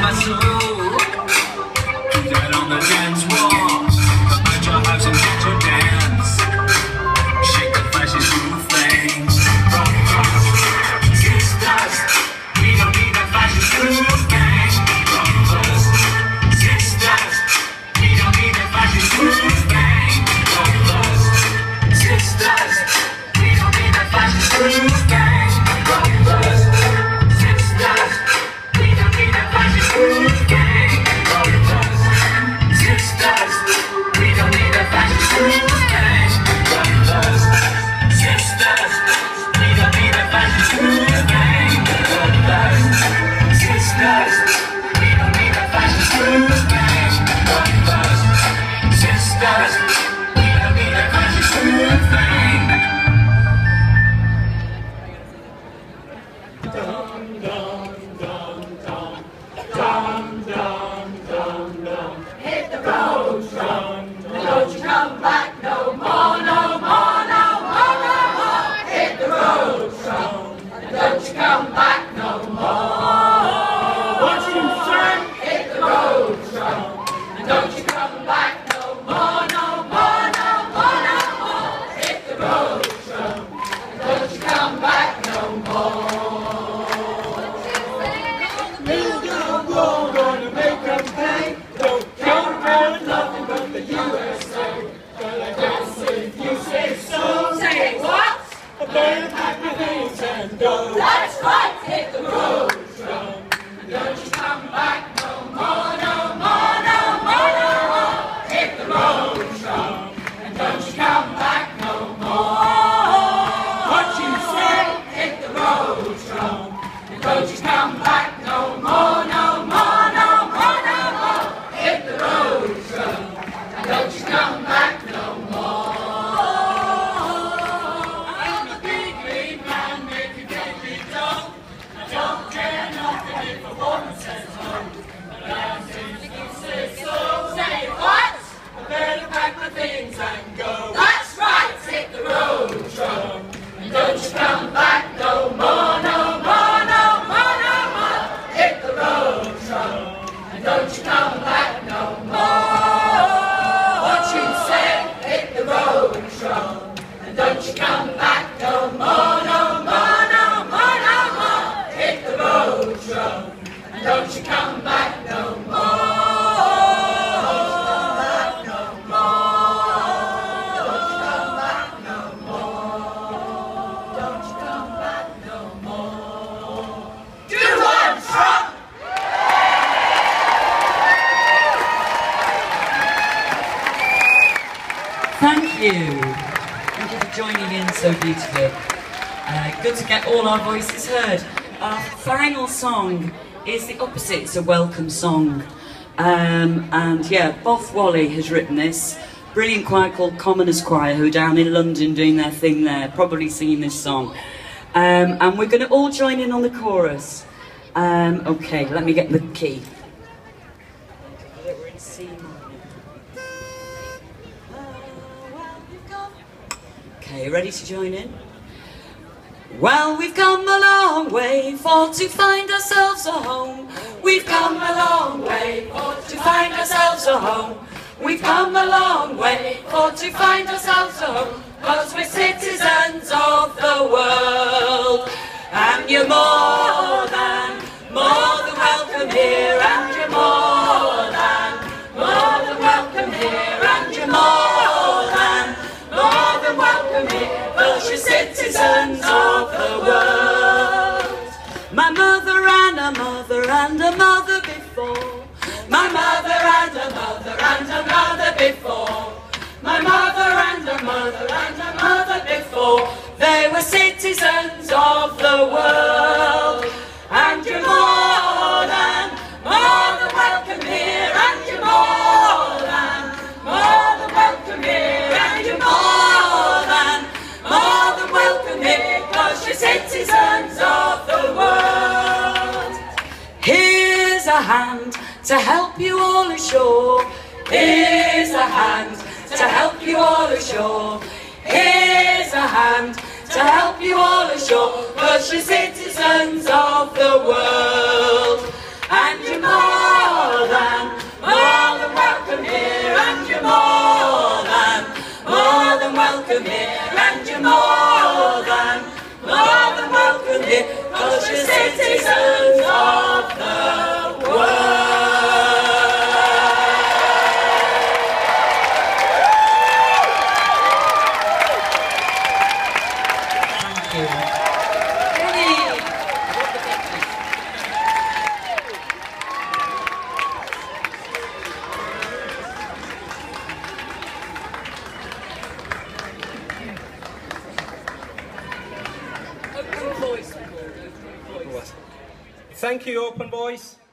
my soul. Put that on the dance wall. Put your house and get your dance. Shake the flashes through flames. Sisters, we don't need a fashion through gang. Brothers, sisters, we don't need a fashion through gang. Brothers, sisters, we don't need a fashion through gang. Brothers, sisters, we don't need a fashion through gang. Brothers, sisters, we don't need a fashion through gang. Brothers, sisters, we don't need a fashion through gang. Brothers, sisters, we don't need a fashion through gang. Brothers, sisters, we don't need a fashion through gang. Dum dum dum dum dum dum dum dum. Hit the road, drum, and don't you come back no more, no more, no more, no more. Hit the road, drum, and don't you come back no more. What you say? Hit the road, drum, and don't you come back no more, no more, no more, no more. Hit the road, drum, and don't you come back no more. Gonna make them pay. Don't care about nothing but the USA. But I guess if you say so. Say what? I better pack my things and go. That's right, hit the road, drum. Don't you come back no more, no more, no more, no more. Hit the road, drum. And don't you come back no more. What you say? Hit the road, drum. And don't you come back no more, no more, no more, no more. Hit the road, drum. And don't you come back no more. I'm a big league man, make you get me done. I don't care nothing if a woman says no. But I think you say so. Say what? I better pack my things and go. That's right, hit the road, drum. And don't you come back no more, no more, no more, no more. Hit the road, drum. And don't you come back no more. What you say? Hit the road, drum. And don't you come back no more, no more, no more, no more. Hit the road, drum. And don't you come back no more. Thank you. Thank you for joining in so beautifully. Good to get all our voices heard. Our final song is the opposite. It's a welcome song. And yeah, Both Wally has written this. Brilliant choir called Commoners Choir, who are down in London doing their thing there, probably singing this song. And we're going to all join in on the chorus. Okay, let me get the key. We're in C minor. Okay, ready to join in? Well, we've come a long way for to find ourselves a home. We've come a long way for to find ourselves a home. We've come a long way for to find ourselves a home. 'Cause we're citizens of the world. And you're more than welcome here. And you're more than welcome here. And you're more than welcome here. 'Cause you're citizens of the world. My mother and a mother and a mother before. My mother and a mother and a mother before. My mother and a mother and a mother before. They were citizens of the world. And you're more than welcome here. And you're more than welcome here. And you're more than welcome here. 'Cause you're citizens of the world. Here's a hand to help you all ashore. Here's a hand to help you all ashore. Here's a hand to help you all ashore. 'Cause you're citizens of the world. And you're more welcome here, and you're more than welcome here, 'cause you're citizens of the world. Thank you. Jenny. Open voice. Thank you, Open Voice.